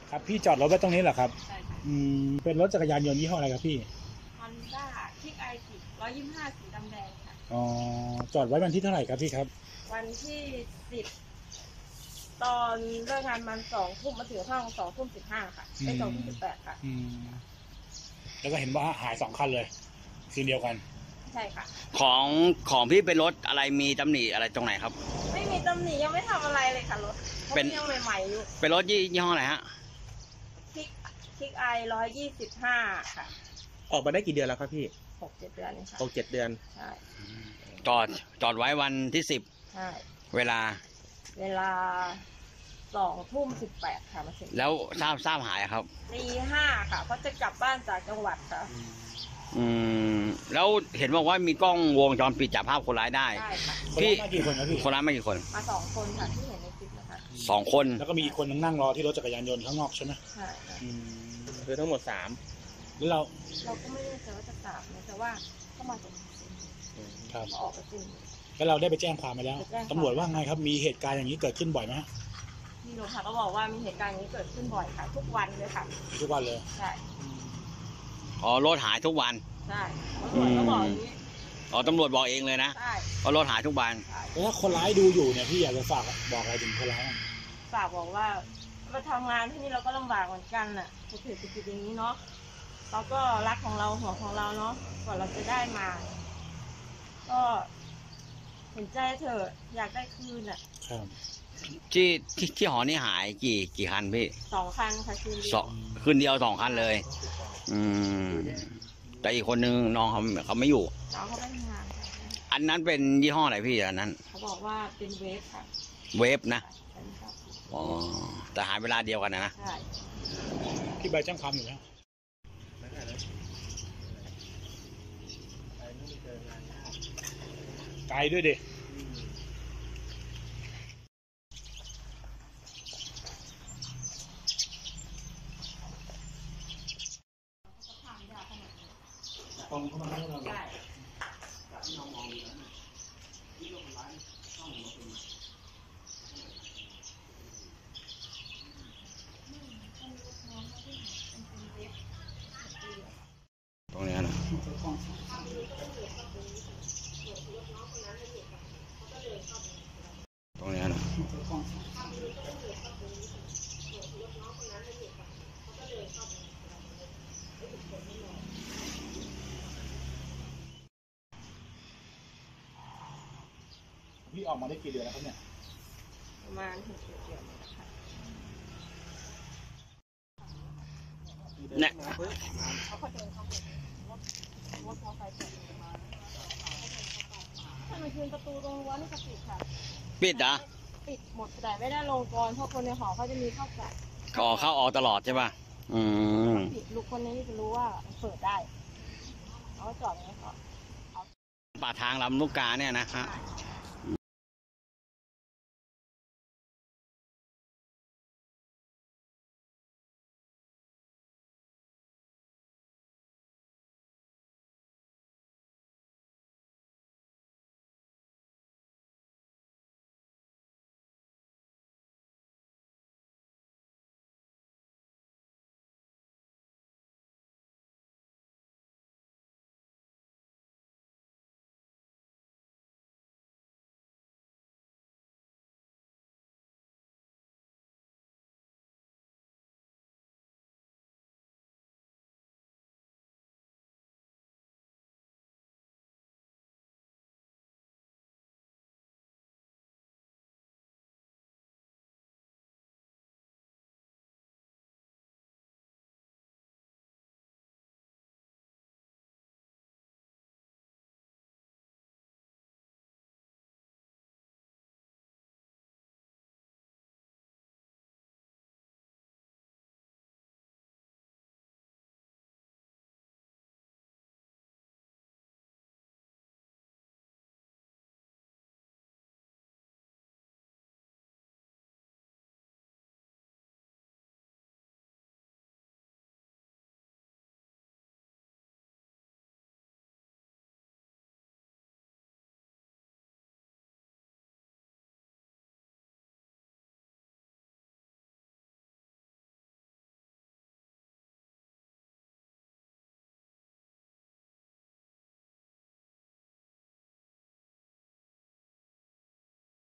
ครับพี่จอดรถไว้ตรงนี้เหรอครับใช่ค่ะเป็นรถจักรยานยนต์ยี่ห้ออะไรครับพี่ Honda Kick i 125สีดำแดงค่ะอ๋อจอดไว้วันที่เท่าไหร่ครับพี่ครับวันที่10 ตอนเลิกงานมัน2 ทุ่มมาถึงห้อง2 ทุ่ม 15ค่ะไอ้2 ทุ่ม 18ค่ะแล้วก็เห็นว่าหาย2 คันเลยคืนเดียวกันใช่ค่ะของพี่เป็นรถอะไรมีตำหนิอะไรตรงไหนครับไม่มีตำหนิยังไม่ทำอะไรเลยค่ะรถเป็นยังใหม่ๆอยู่เป็นรถยี่ห้ออะไรฮะ Kick i 125ค่ะออกมาได้กี่เดือนแล้วครับพี่ 6-7 เดือนค่ะ 6-7 เดือนใช่จอดไว้วันที่ใช่เวลา 2 ทุ่ม 18ค่ะมาถึงแล้วทราบหายครับตี 5ค่ะเพราะจะกลับบ้านจากจังหวัดค่ะแล้วเห็นบอกว่ามีกล้องวงจรปิดจับภาพคนร้ายได้ใช่ค่ะพี่มากี่คนครับพี่คนร้ายมากี่คนมา2 คนค่ะที่เห็นในคลิปนะคะ 2 คนแล้วก็มีอีกคนนึงนั่งรอที่รถจักรยานยนต์ข้างนอกใช่ไหมใช่คือทั้งหมดแล้วเราก็ไม่แน่ใจว่าจะกลับนะแต่ว่าเข้ามาจากครับออกไปจริงแล้วเราได้ไปแจ้งความไปแล้วตำรวจว่าไงครับมีเหตุการณ์อย่างนี้เกิดขึ้นบ่อยไหมพี่โรงพักก็บอกว่ามีเหตุการณ์อย่างนี้เกิดขึ้นบ่อยค่ะทุกวันเลยค่ะทุกวันเลยใช่รถหายทุกวันใช่ตำรวจก็บอกอย่างนี้ตำรวจบอกเองเลยนะใช่ว่ารถหายทุกวันแล้วถ้าคนร้ายดูอยู่เนี่ยพี่อยากจะฝากบอกอะไรถึงคนร้ายฝากบอกว่ามาทำงานที่นี่เราก็ลำบากเหมือนกันน่ะเศรษฐกิจอย่างนี้เนาะเราก็รักของเราห่วงของเราเนาะก่อนเราจะได้มาก็เห็นใจเถอะอยากได้คืนอ่ะครับที่หอนี่หายกี่คันพี่ 2 คันค่ะคืนเดียว2 คันเลยแต่อีกคนนึงน้องเขาไม่อยู่น้องเขาไปทำงานอันนั้นเป็นยี่ห้ออะไรพี่อันนั้นเขาบอกว่าเป็นเวฟค่ะเวฟนะแต่หายเวลาเดียวกันนะใช่พี่ใบแจ้งความอยู่แล้วไกลด้วยดิตรงเข้ามาให้เราใช่ตรงนี้นะตรงนี้นะพี่ออกมาได้กี่เดือนแล้วครับเนี่ยประมาณ6-7 เดือนค่ะเนี่ยเขาก็เดินเข้าไปรถมอเตอร์ไซค์มาถ้ามันคืนประตูตรงรั้วนี่ก็ปิดค่ะปิดเหรอปิดหมดแต่ไม่ได้ลงกรเพราะคนในหอเขาจะมีเข้าแเข้าออกตลอดใช่ป่ะปิดลูกคนนี้จะรู้ว่าเปิดได้เขาจอดไว้ก่อนปากทางลำลูกกาเนี่ยนะฮะ